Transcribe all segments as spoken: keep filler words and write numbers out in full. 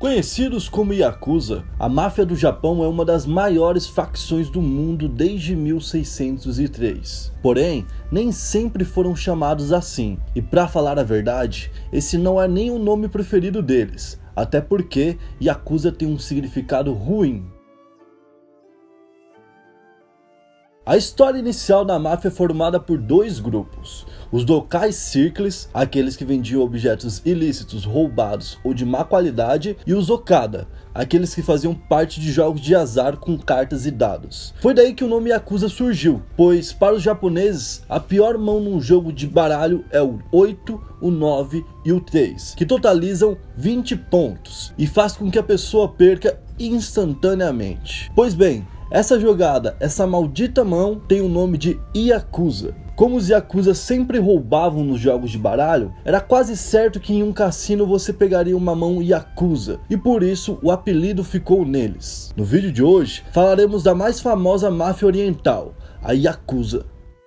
Conhecidos como Yakuza, a máfia do Japão é uma das maiores facções do mundo desde mil seiscentos e três. Porém, nem sempre foram chamados assim, e para falar a verdade, esse não é nem o nome preferido deles, até porque Yakuza tem um significado ruim. A história inicial da máfia é formada por dois grupos: os Dokai Circles, aqueles que vendiam objetos ilícitos, roubados ou de má qualidade, e os Okada, aqueles que faziam parte de jogos de azar com cartas e dados. Foi daí que o nome Yakuza surgiu, pois para os japoneses a pior mão num jogo de baralho é o oito, o nove e o três, que totalizam vinte pontos e faz com que a pessoa perca instantaneamente. Pois bem, essa jogada, essa maldita mão, tem o nome de Yakuza. Como os Yakuza sempre roubavam nos jogos de baralho, era quase certo que em um cassino você pegaria uma mão Yakuza, e por isso o apelido ficou neles. No vídeo de hoje, falaremos da mais famosa máfia oriental, a Yakuza.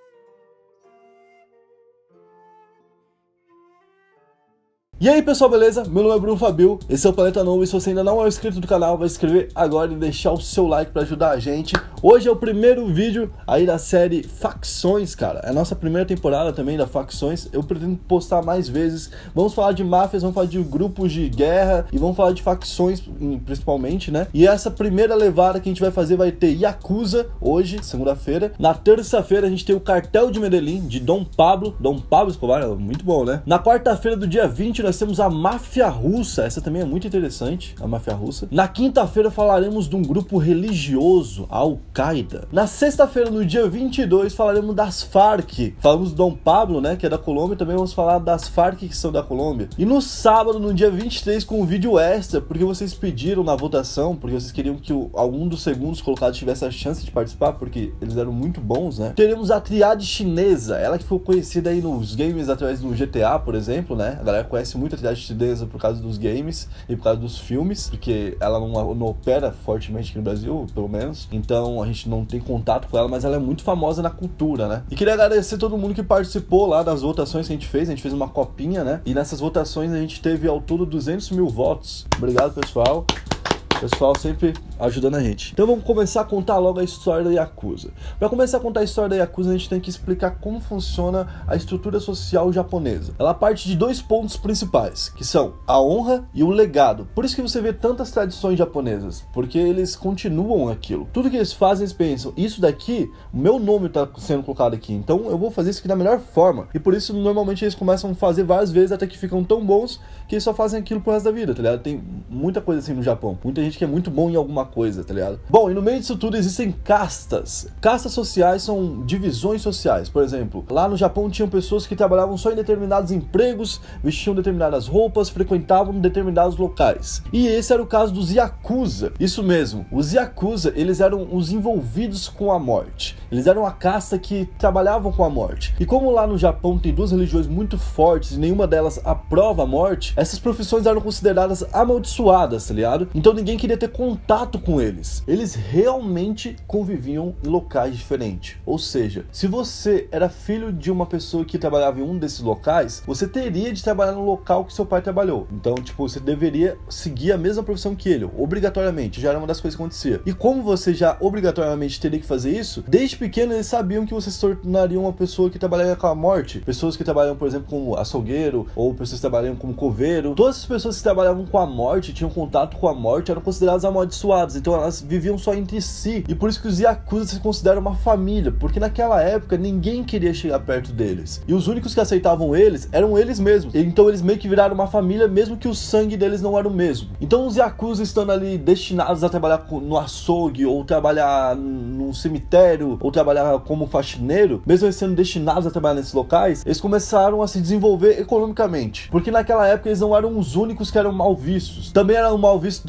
E aí pessoal, beleza? Meu nome é Bruno Fabio, esse é o Planeta Novo, e se você ainda não é inscrito do canal, vai se inscrever agora e deixar o seu like para ajudar a gente. Hoje é o primeiro vídeo aí da série Facções, cara. É a nossa primeira temporada também da Facções. Eu pretendo postar mais vezes. Vamos falar de máfias, vamos falar de grupos de guerra e vamos falar de facções principalmente, né? E essa primeira levada que a gente vai fazer vai ter Yakuza hoje, segunda-feira. Na terça-feira a gente tem o Cartel de Medellín, de Dom Pablo, Dom Pablo Escobar, muito bom, né? Na quarta-feira do dia vinte nós temos a máfia russa, essa também é muito interessante, a máfia russa. Na quinta-feira falaremos de um grupo religioso, a Al-Qaeda. Na sexta-feira, no dia vinte e dois, falaremos das Farc. Falamos do Dom Pablo, né, que é da Colômbia, também vamos falar das Farc, que são da Colômbia. E no sábado, no dia vinte e três, com um vídeo extra, porque vocês pediram na votação, porque vocês queriam que o, algum dos segundos colocados tivesse a chance de participar, porque eles eram muito bons, né. Teremos a Triade Chinesa, ela que foi conhecida aí nos games através do G T A, por exemplo, né, a galera conhece muito a Triade Chinesa por causa dos games e por causa dos filmes, porque ela não, não opera fortemente aqui no Brasil, pelo menos, então a gente não tem contato com ela, mas ela é muito famosa na cultura, né? E queria agradecer todo mundo que participou lá das votações que a gente fez, a gente fez uma copinha, né? E nessas votações a gente teve ao todo duzentos mil votos. Obrigado, pessoal. Pessoal sempre ajudando a gente. Então vamos começar a contar logo a história da Yakuza. Para começar a contar a história da Yakuza, a gente tem que explicar como funciona a estrutura social japonesa. Ela parte de dois pontos principais, que são a honra e o legado. Por isso que você vê tantas tradições japonesas, porque eles continuam aquilo. Tudo que eles fazem, eles pensam, isso daqui, o meu nome está sendo colocado aqui, então eu vou fazer isso aqui da melhor forma. E por isso, normalmente, eles começam a fazer várias vezes, até que ficam tão bons que eles só fazem aquilo pro resto da vida, tá ligado? Tem muita coisa assim no Japão. Muita gente que é muito bom em alguma coisa, tá ligado? Bom, e no meio disso tudo existem castas. Castas sociais são divisões sociais. Por exemplo, lá no Japão tinham pessoas que trabalhavam só em determinados empregos, vestiam determinadas roupas, frequentavam determinados locais. E esse era o caso dos Yakuza. Isso mesmo, os Yakuza, eles eram os envolvidos com a morte. Eles eram a casta que trabalhavam com a morte. E como lá no Japão tem duas religiões muito fortes e nenhuma delas aprova a morte, essas profissões eram consideradas amaldiçoadas, tá ligado? Então ninguém queria ter contato com eles. Eles realmente conviviam em locais diferentes. Ou seja, se você era filho de uma pessoa que trabalhava em um desses locais, você teria de trabalhar no local que seu pai trabalhou. Então, tipo, você deveria seguir a mesma profissão que ele, obrigatoriamente. Já era uma das coisas que acontecia. E como você já obrigatoriamente teria que fazer isso, desde pequeno eles sabiam que você se tornaria uma pessoa que trabalharia com a morte. Pessoas que trabalham, por exemplo, como açougueiro, ou pessoas que trabalham como coveiro. Todas as pessoas que trabalhavam com a morte, tinham contato com a morte, eram consideradas amaldiçoadas, então elas viviam só entre si, e por isso que os Yakuza se consideram uma família, porque naquela época ninguém queria chegar perto deles, e os únicos que aceitavam eles eram eles mesmos, então eles meio que viraram uma família, mesmo que o sangue deles não era o mesmo. Então os Yakuza estando ali destinados a trabalhar no açougue, ou trabalhar num cemitério, ou trabalhar como faxineiro, mesmo eles sendo destinados a trabalhar nesses locais, eles começaram a se desenvolver economicamente, porque naquela época eles não eram os únicos que eram mal vistos, também eram mal vistos donos de cassino,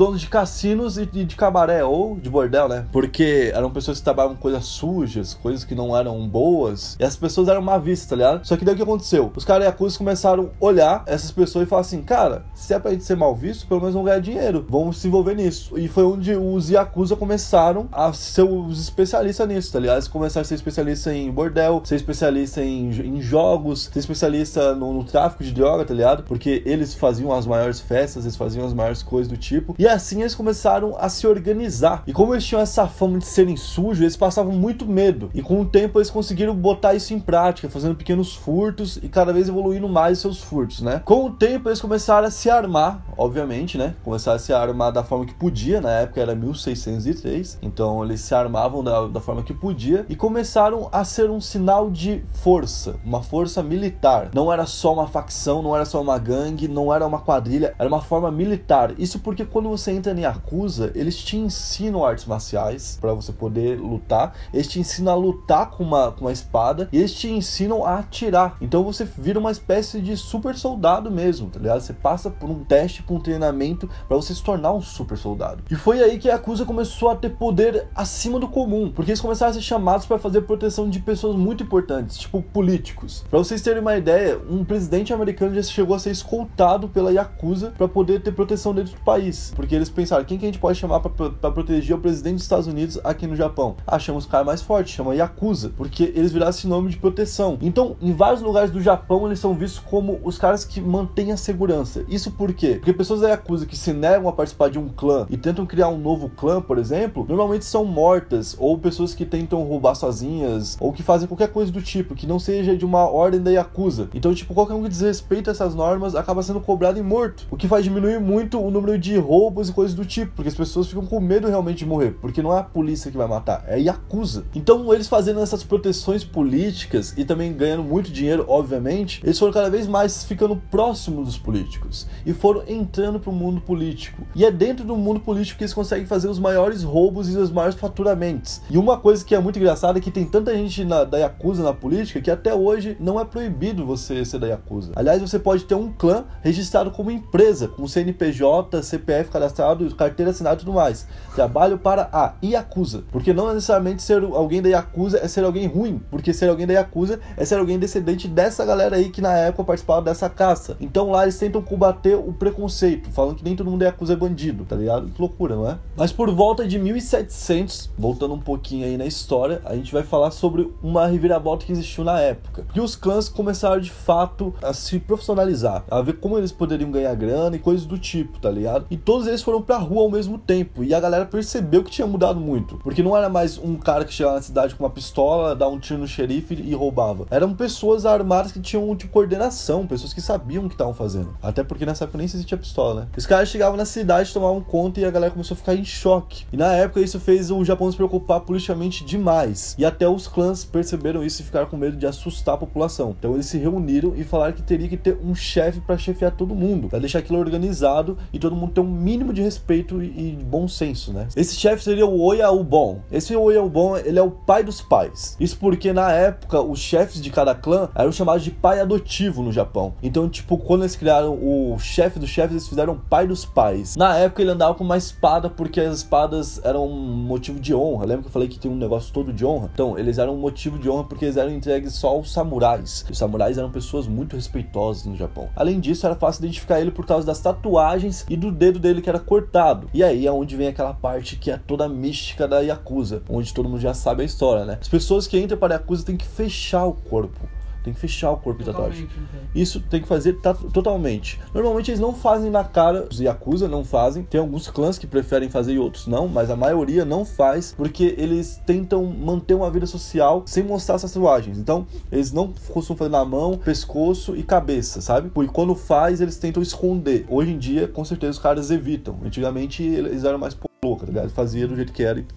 cassinos e de cabaré, ou de bordel, né? Porque eram pessoas que trabalhavam com coisas sujas, coisas que não eram boas, e as pessoas eram má vista, tá ligado? Só que daí o que aconteceu? Os caras Yakuza começaram a olhar essas pessoas e falar assim, cara, se é pra gente ser mal visto, pelo menos vão ganhar dinheiro, vamos se envolver nisso. E foi onde os Yakuza começaram a ser os especialistas nisso, tá ligado? Eles começaram a ser especialistas em bordel, ser especialista em, em jogos, ser especialista no, no tráfico de droga, tá ligado? Porque eles faziam as maiores festas, eles faziam as maiores coisas do tipo, e assim eles começaram a se organizar. E como eles tinham essa fama de serem sujos, eles passavam muito medo, e com o tempo eles conseguiram botar isso em prática, fazendo pequenos furtos e cada vez evoluindo mais seus furtos, né? Com o tempo eles começaram a se armar, obviamente, né? Começaram a se armar da forma que podia, na época era mil seiscentos e três, então eles se armavam da, da forma que podia e começaram a ser um sinal de força, uma força militar. Não era só uma facção, não era só uma gangue, não era uma quadrilha, era uma forma militar. Isso porque quando você entra em Yakuza, eles te ensinam artes marciais para você poder lutar, eles te ensinam a lutar com uma, com uma espada e eles te ensinam a atirar. Então você vira uma espécie de super soldado mesmo, tá ligado? Você passa por um teste, por um treinamento para você se tornar um super soldado. E foi aí que a Yakuza começou a ter poder acima do comum, porque eles começaram a ser chamados para fazer proteção de pessoas muito importantes, tipo políticos. Para vocês terem uma ideia, um presidente americano já chegou a ser escoltado pela Yakuza para poder ter proteção dentro do país, porque eles pensaram, quem que a gente pode chamar para proteger o presidente dos Estados Unidos aqui no Japão? Ah, chama os caras mais fortes, chama Yakuza, porque eles viraram esse nome de proteção. Então, em vários lugares do Japão, eles são vistos como os caras que mantêm a segurança. Isso por quê? Porque pessoas da Yakuza que se negam a participar de um clã e tentam criar um novo clã, por exemplo, normalmente são mortas, ou pessoas que tentam roubar sozinhas, ou que fazem qualquer coisa do tipo, que não seja de uma ordem da Yakuza. Então, tipo, qualquer um que desrespeita essas normas acaba sendo cobrado e morto, o que faz diminuir muito o número de roubos e coisas do tipo, porque as pessoas ficam com medo realmente de morrer, porque não é a polícia que vai matar, é a Yakuza. Então, eles fazendo essas proteções políticas e também ganhando muito dinheiro, obviamente, eles foram cada vez mais ficando próximos dos políticos e foram entrando pro mundo político. E é dentro do mundo político que eles conseguem fazer os maiores roubos e os maiores faturamentos. E uma coisa que é muito engraçada é que tem tanta gente na, da Yakuza na política que até hoje não é proibido você ser da Yakuza. Aliás, você pode ter um clã registrado como empresa, com C N P J, C P F cadastrado, carteira assinada e tudo mais. Trabalho para a Yakuza. Porque não necessariamente ser alguém da Yakuza é ser alguém ruim, porque ser alguém da Yakuza é ser alguém descendente dessa galera aí que na época participava dessa caça. Então lá eles tentam combater o preconceito, falando que nem todo mundo da Yakuza é bandido, tá ligado? Que loucura, não é? Mas por volta de mil e setecentos, voltando um pouquinho aí na história, a gente vai falar sobre uma reviravolta que existiu na época. E os clãs começaram de fato a se profissionalizar, a ver como eles poderiam ganhar grana e coisas do tipo, tá ligado? E todos eles foram pra rua ao mesmo tempo, e a galera percebeu que tinha mudado muito, porque não era mais um cara que chegava na cidade com uma pistola, dava um tiro no xerife e roubava. Eram pessoas armadas que tinham tipo coordenação, pessoas que sabiam o que estavam fazendo. Até porque nessa época nem se existia pistola, né? Os caras chegavam na cidade, tomavam conta e a galera começou a ficar em choque. E na época isso fez o Japão se preocupar politicamente demais. E até os clãs perceberam isso e ficaram com medo de assustar a população. Então eles se reuniram e falaram que teria que ter um chefe pra chefiar todo mundo, pra deixar aquilo organizado e todo mundo ter um mínimo de respeito e, e bom senso, né? Esse chefe seria o Oyaubon. Esse Oyaubon, ele é o pai dos pais. Isso porque na época os chefes de cada clã eram chamados de pai adotivo no Japão. Então, tipo, quando eles criaram o chefe dos chefes, eles fizeram pai dos pais. Na época ele andava com uma espada porque as espadas eram um motivo de honra. Lembra que eu falei que tem um negócio todo de honra? Então, eles eram um motivo de honra porque eles eram entregues só aos samurais. Os samurais eram pessoas muito respeitosas no Japão. Além disso, era fácil identificar ele por causa das tatuagens e do dedo dele que era cortado. E aí é onde vem aquela parte que é toda a mística da Yakuza, onde todo mundo já sabe a história, né? As pessoas que entram para a Yakuza têm que fechar o corpo. Tem que fechar o corpo de tatuagem. Isso tem que fazer totalmente. Normalmente eles não fazem na cara, os Yakuza não fazem. Tem alguns clãs que preferem fazer e outros não, mas a maioria não faz porque eles tentam manter uma vida social sem mostrar essas tatuagens. Então, eles não costumam fazer na mão, pescoço e cabeça, sabe? E quando faz, eles tentam esconder. Hoje em dia, com certeza, os caras evitam. Antigamente, eles eram mais loucos, tá ligado? Fazia do jeito que era e foda.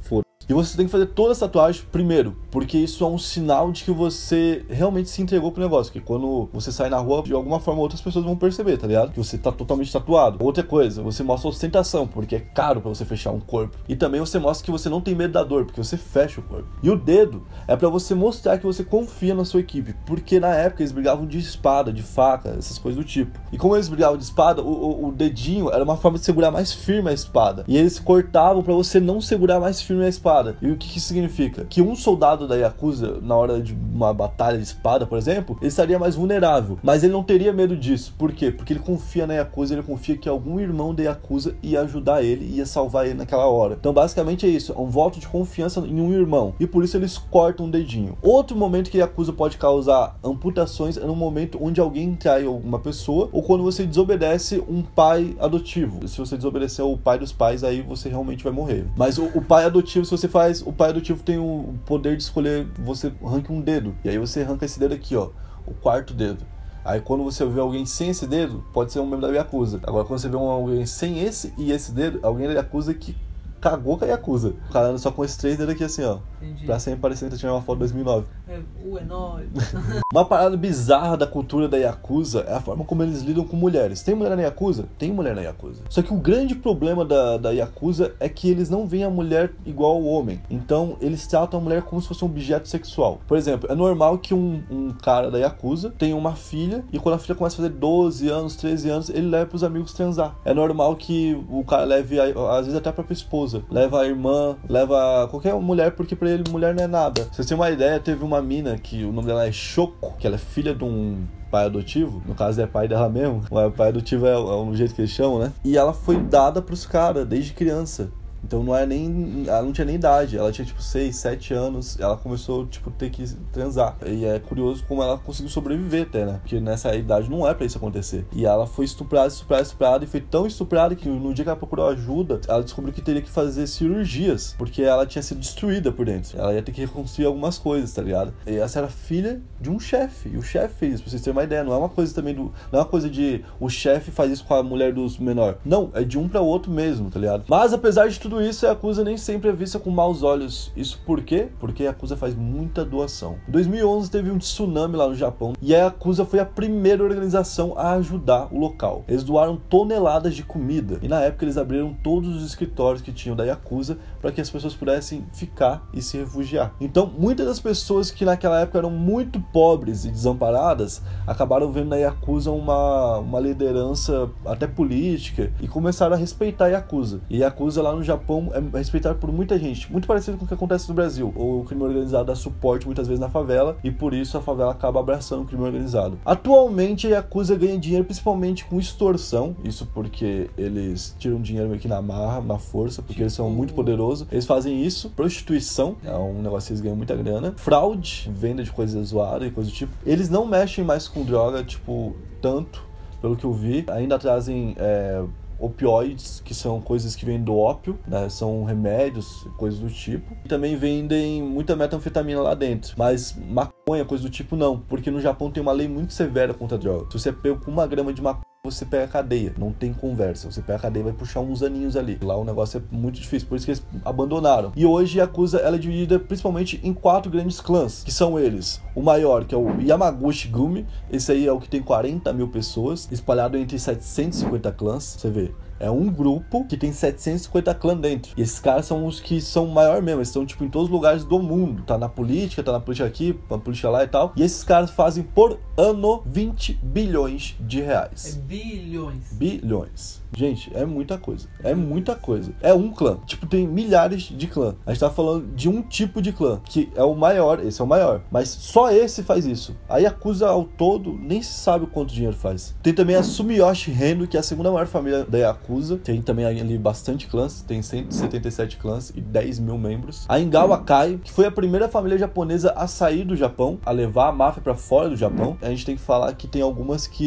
E você tem que fazer toda essa tatuagem primeiro, porque isso é um sinal de que você realmente se entregou pro negócio, que quando você sai na rua, de alguma forma outras pessoas vão perceber, tá ligado? Que você tá totalmente tatuado. Outra coisa, você mostra ostentação, porque é caro pra você fechar um corpo. E também você mostra que você não tem medo da dor, porque você fecha o corpo. E o dedo é pra você mostrar que você confia na sua equipe, porque na época eles brigavam de espada, de faca, essas coisas do tipo. E como eles brigavam de espada, o, o, o dedinho era uma forma de segurar mais firme a espada. E eles cortavam pra você não segurar mais firme a espada. E o que que isso significa? Que um soldado da Yakuza, na hora de uma batalha de espada, por exemplo, ele estaria mais vulnerável. Mas ele não teria medo disso. Por quê? Porque ele confia na Yakuza, ele confia que algum irmão da Yakuza ia ajudar ele, ia salvar ele naquela hora. Então basicamente é isso, é um voto de confiança em um irmão. E por isso eles cortam um dedinho. Outro momento que a Yakuza pode causar amputações é no momento onde alguém trai uma pessoa, ou quando você desobedece um pai adotivo. Se você desobedecer o pai dos pais, aí você realmente vai morrer. Mas o, o pai adotivo, se você faz, o pai adotivo tem o poder de escolher, você arranca um dedo. E aí você arranca esse dedo aqui, ó, o quarto dedo. Aí quando você vê alguém sem esse dedo, pode ser um membro da Yakuza. Agora quando você vê um, alguém sem esse e esse dedo, alguém da Yakuza que cagou com a Yakuza. O cara anda só com esses três dedos aqui assim, ó. Entendi. Pra sempre parecendo que tinha uma foto de dois mil e nove. É, uh, é nóis. Uma parada bizarra da cultura da Yakuza é a forma como eles lidam com mulheres. Tem mulher na Yakuza? Tem mulher na Yakuza. Só que o grande problema da, da Yakuza é que eles não veem a mulher igual ao homem. Então, eles tratam a mulher como se fosse um objeto sexual. Por exemplo, é normal que um, um cara da Yakuza tenha uma filha e quando a filha começa a fazer doze anos, treze anos, ele leva pros amigos transar. É normal que o cara leve, às vezes até a própria esposa. Leva a irmã, leva qualquer mulher, porque pra ele mulher não é nada. Se vocês têm uma ideia, teve uma mina que o nome dela é Shoko, que ela é filha de um pai adotivo, no caso é pai dela mesmo, o pai adotivo é, é o jeito que eles chamam, né? E ela foi dada pros caras desde criança. Então não é nem. Ela não tinha nem idade, ela tinha tipo seis, sete anos, ela começou, tipo, ter que transar. E é curioso como ela conseguiu sobreviver até, né? Porque nessa idade não é pra isso acontecer. E ela foi estuprada, estuprada, estuprada, e foi tão estuprada que no dia que ela procurou ajuda, ela descobriu que teria que fazer cirurgias, porque ela tinha sido destruída por dentro. Ela ia ter que reconstruir algumas coisas, tá ligado? E essa era filha de um chefe, e o chefe fez isso, pra vocês terem uma ideia. Não é uma coisa também do. Não é uma coisa de o chefe faz isso com a mulher dos menor. Não, é de um pra outro mesmo, tá ligado? Mas apesar de tudo isso, a Yakuza nem sempre é vista com maus olhos. Isso por quê? Porque a Yakuza faz muita doação. Em dois mil e onze teve um tsunami lá no Japão e a Yakuza foi a primeira organização a ajudar o local. Eles doaram toneladas de comida e na época eles abriram todos os escritórios que tinham da Yakuza para que as pessoas pudessem ficar e se refugiar. Então muitas das pessoas que naquela época eram muito pobres e desamparadas acabaram vendo na Yakuza uma, uma liderança até política e começaram a respeitar a Yakuza. E a Yakuza lá no Japão é respeitado por muita gente, muito parecido com o que acontece no Brasil. O crime organizado dá suporte muitas vezes na favela e por isso a favela acaba abraçando o crime organizado. Atualmente a Yakuza ganha dinheiro principalmente com extorsão, isso porque eles tiram dinheiro meio que na marra, na força, porque eles são muito poderosos. Eles fazem isso, prostituição, é um negócio que eles ganham muita grana, fraude, venda de coisas zoadas e coisa do tipo. Eles não mexem mais com droga, tipo, tanto, pelo que eu vi, ainda trazem é, opioides, que são coisas que vêm do ópio, né? São remédios, coisas do tipo. E também vendem muita metanfetamina lá dentro, mas maconha, coisa do tipo, não, porque no Japão tem uma lei muito severa contra a droga. Se você pega com uma grama de maconha, você pega a cadeia, não tem conversa. Você pega a cadeia e vai puxar uns aninhos ali. Lá o negócio é muito difícil, por isso que eles abandonaram. E hoje a Yakuza ela é dividida principalmente em quatro grandes clãs, que são eles. O maior, que é o Yamaguchi Gumi, esse aí é o que tem quarenta mil pessoas, espalhado entre setecentos e cinquenta clãs, você vê. É um grupo que tem setecentos e cinquenta clãs dentro. E esses caras são os que são maior mesmo. Eles estão, tipo, em todos os lugares do mundo. Tá na política, tá na política aqui, na política lá e tal. E esses caras fazem, por ano, vinte bilhões de reais. É bilhões. Bilhões. Gente, é muita coisa. É muita coisa. É um clã. Tipo, tem milhares de clãs. A gente tá falando de um tipo de clã, que é o maior. Esse é o maior. Mas só esse faz isso. A Yakuza, ao todo, nem se sabe quanto dinheiro faz. Tem também a Sumiyoshi Reno, que é a segunda maior família da Yakuza. Tem também ali bastante clãs. Tem cento e setenta e sete clãs e dez mil membros. A Ingawa Kai, que foi a primeira família japonesa a sair do Japão, a levar a máfia pra fora do Japão. A gente tem que falar que tem algumas que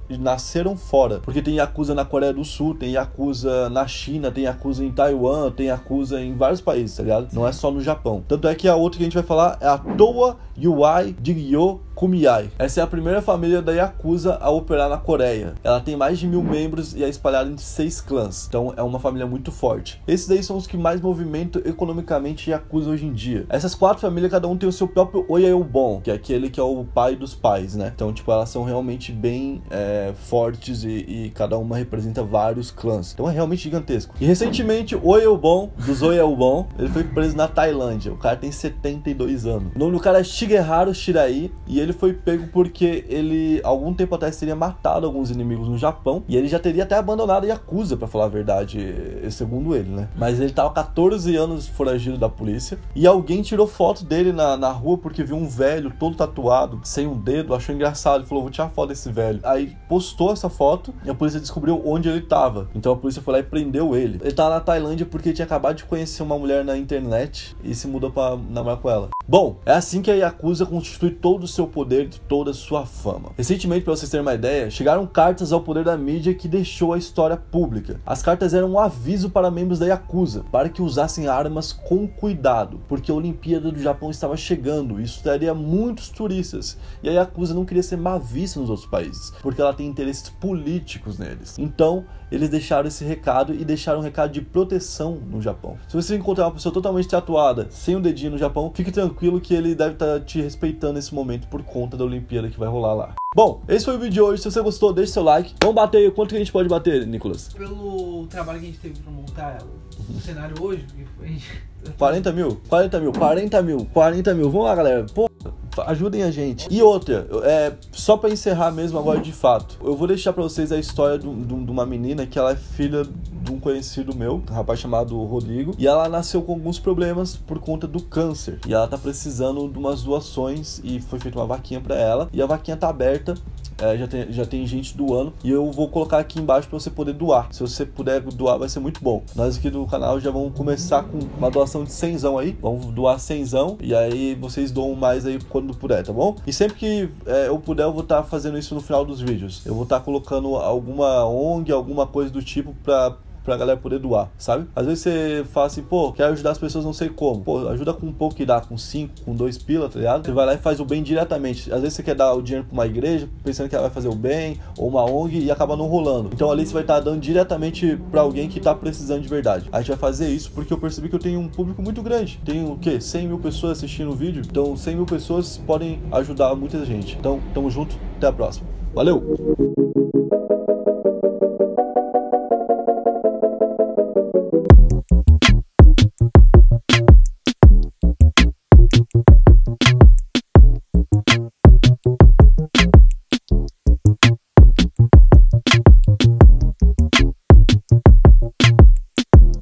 nasceram fora. Porque tem Yakuza na Coreia do Sul, tem Yakuza na China, tem Yakuza em Taiwan, tem Yakuza em vários países, tá ligado? Não é só no Japão. Tanto é que a outra que a gente vai falar é a Towa Yuai Jigyo Kumiai. Essa é a primeira família da Yakuza a operar na Coreia. Ela tem mais de mil membros e é espalhada em seis clãs. Então é uma família muito forte. Esses daí são os que mais movimentam economicamente Yakuza hoje em dia. Essas quatro famílias, cada um tem o seu próprio Oyaobon, que é aquele que é o pai dos pais, né? Então, tipo, elas são realmente bem é, fortes e, e cada uma representa vários clãs. Então é realmente gigantesco. E recentemente, o Oyaobon, dos Oyaobon, ele foi preso na Tailândia. O cara tem setenta e dois anos. O nome do cara é Shigeharu Shirai e ele foi pego porque ele, algum tempo atrás, teria matado alguns inimigos no Japão e ele já teria até abandonado a Yakuza, pra falar a verdade, segundo ele, né? Mas ele tava quatorze anos foragido da polícia e alguém tirou foto dele na, na rua porque viu um velho todo tatuado, sem um dedo, achou engraçado, ele falou, vou tirar foto desse velho. Aí postou essa foto e a polícia descobriu onde ele tava. Então a polícia foi lá e prendeu ele. Ele tava na Tailândia porque ele tinha acabado de conhecer uma mulher na internet e se mudou pra namorar com ela. Bom, é assim que a Yakuza constitui todo o seu poder e toda a sua fama. Recentemente, para vocês terem uma ideia, chegaram cartas ao poder da mídia que deixou a história pública. As cartas eram um aviso para membros da Yakuza, para que usassem armas com cuidado, porque a Olimpíada do Japão estava chegando e isso traria muitos turistas. E a Yakuza não queria ser má vista nos outros países, porque ela tem interesses políticos neles. Então, eles deixaram esse recado e deixaram um recado de proteção no Japão. Se você encontrar uma pessoa totalmente tatuada, sem um dedinho no Japão, fique tranquilo que ele deve estar te respeitando nesse momento por conta da Olimpíada que vai rolar lá. Bom, esse foi o vídeo de hoje. Se você gostou, deixe seu like. Vamos bater aí. Quanto que a gente pode bater, Nicolas? Pelo trabalho que a gente teve pra montar o uhum. cenário hoje, a gente... quarenta mil? quarenta mil, quarenta mil, quarenta mil. Vamos lá, galera. Pô, ajudem a gente. E outra, é, só pra encerrar mesmo agora de fato, eu vou deixar pra vocês a história de uma menina que ela é filha de um conhecido meu, um rapaz chamado Rodrigo, e ela nasceu com alguns problemas por conta do câncer. E ela tá precisando de umas doações e foi feita uma vaquinha pra ela. E a vaquinha tá aberta. É, já, tem, já tem gente doando e eu vou colocar aqui embaixo para você poder doar. Se você puder doar, vai ser muito bom. Nós aqui do canal já vamos começar com uma doação de cenzão aí. Vamos doar cenzão e aí vocês doam mais aí quando puder, tá bom? E sempre que é, eu puder, eu vou estar tá fazendo isso no final dos vídeos. Eu vou estar tá colocando alguma O N G, alguma coisa do tipo para pra galera poder doar, sabe? Às vezes você fala assim, pô, quero ajudar as pessoas, não sei como. Pô, ajuda com um pouco que dá, com cinco, com dois pila, tá ligado? Você vai lá e faz o bem diretamente. Às vezes você quer dar o dinheiro pra uma igreja, pensando que ela vai fazer o bem, ou uma O N G, e acaba não rolando. Então ali você vai estar dando diretamente pra alguém que tá precisando de verdade. A gente vai fazer isso porque eu percebi que eu tenho um público muito grande. Tenho o quê? cem mil pessoas assistindo o vídeo. Então cem mil pessoas podem ajudar muita gente. Então, tamo junto, até a próxima. Valeu!